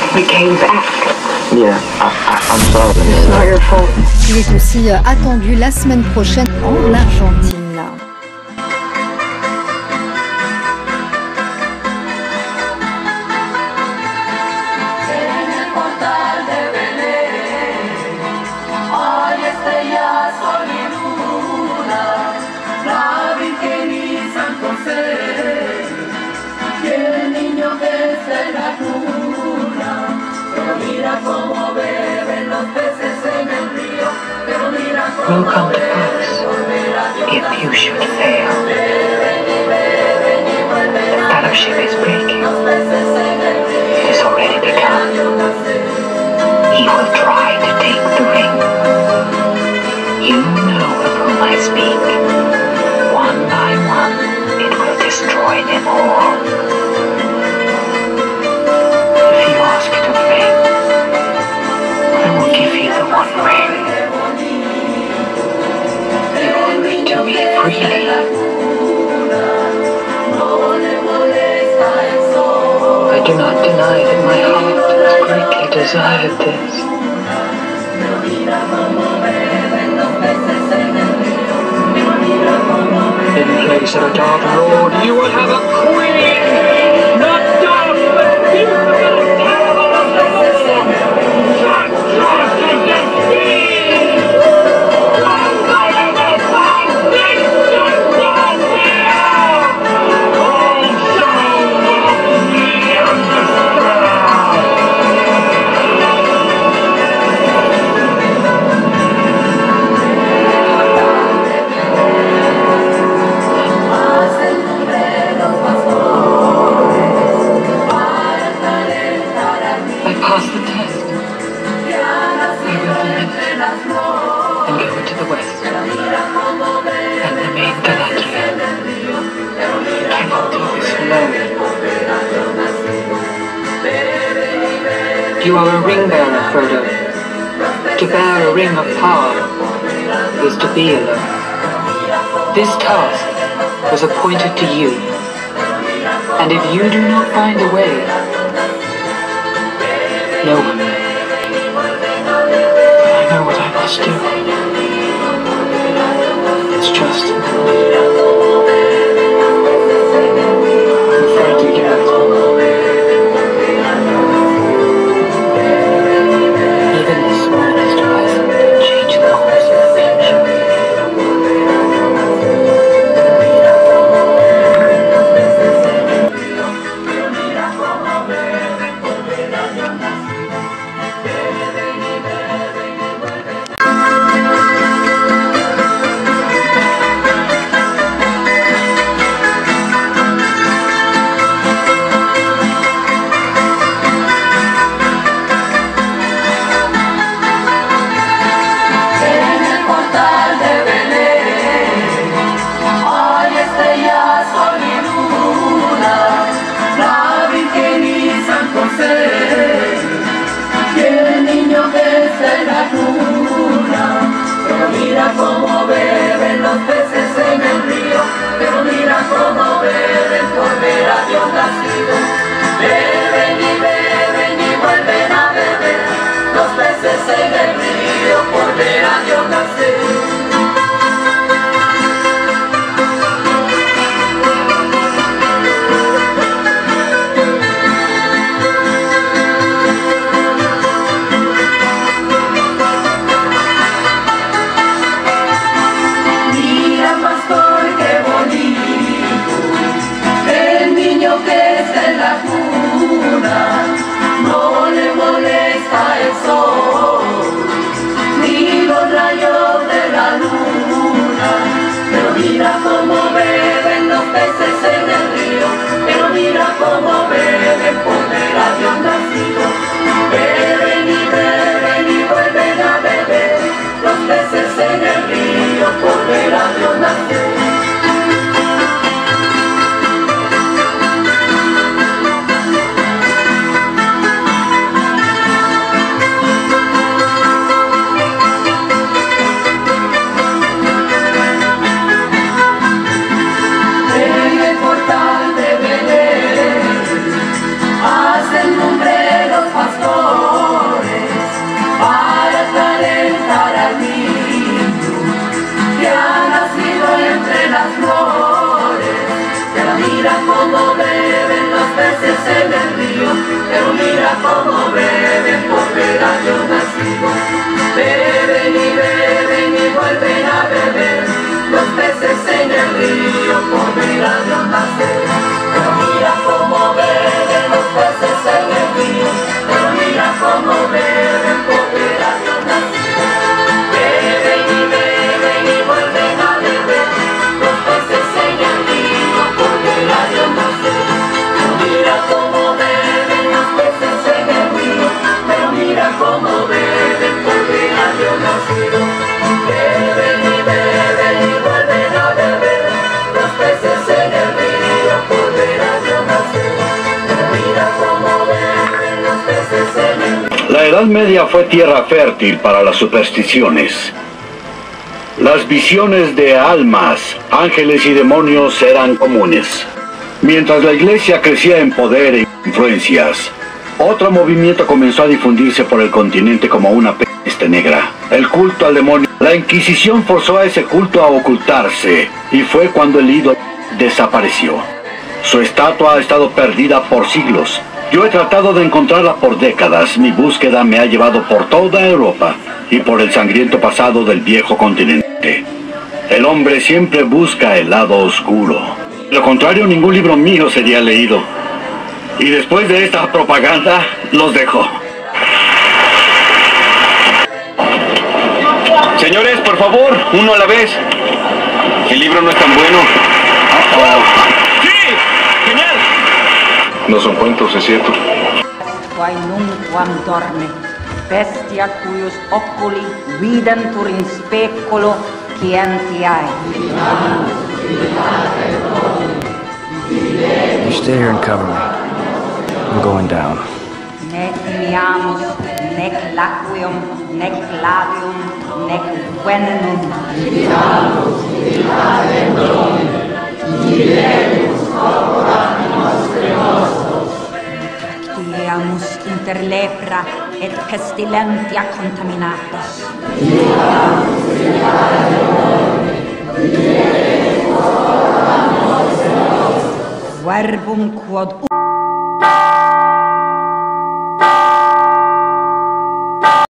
We came back. Yeah, I'm sorry. It's not your fault. Il est aussi attendu la semaine prochaine en Argentine. Will come to pass if you should fail. The fellowship is breaking. It has already begun. He will try to take the ring. You know of whom I speak. One by one, it will destroy them all. If you ask it of me, I will give you the one ring. To me freely. I do not deny that my heart has greatly desired this. In place of a dark lord, you will have a queen! Not dark, but beautiful, terrible of the pass the test. I will deliver and go into the west and remain Galadriel. I cannot do this alone. You are a ring bearer, Frodo. To bear a ring of power is to be alone. This task was appointed to you, and if you do not find a way, no one will. I know what I must do. It's just I'm afraid to get it. Even the smallest lesson can change the course of the future. No le molesta el sol, ni los rayos Edad Media fue tierra fértil para las supersticiones. Las visiones de almas, ángeles y demonios eran comunes. Mientras la Iglesia crecía en poder e influencias, otro movimiento comenzó a difundirse por el continente como una peste negra: el culto al demonio. La Inquisición forzó a ese culto a ocultarse, y fue cuando el ídolo desapareció. Su estatua ha estado perdida por siglos. Yo he tratado de encontrarla por décadas. Mi búsqueda me ha llevado por toda Europa y por el sangriento pasado del viejo continente. El hombre siempre busca el lado oscuro. De lo contrario, ningún libro mío sería leído. Y después de esta propaganda, los dejo. Señores, por favor, uno a la vez. El libro no es tan bueno. ¡Sí! ¡Genial! No son cuentos, es cierto. Quae nunquam dorme, bestia cuius oculi videntur in speculo scientiae. You stay here and cover me. I'm going down. Nec miamus, nec laquium, nec labium, nec venenum. Tractiamus inter lepra et pestilentia contaminatus. Verbum quod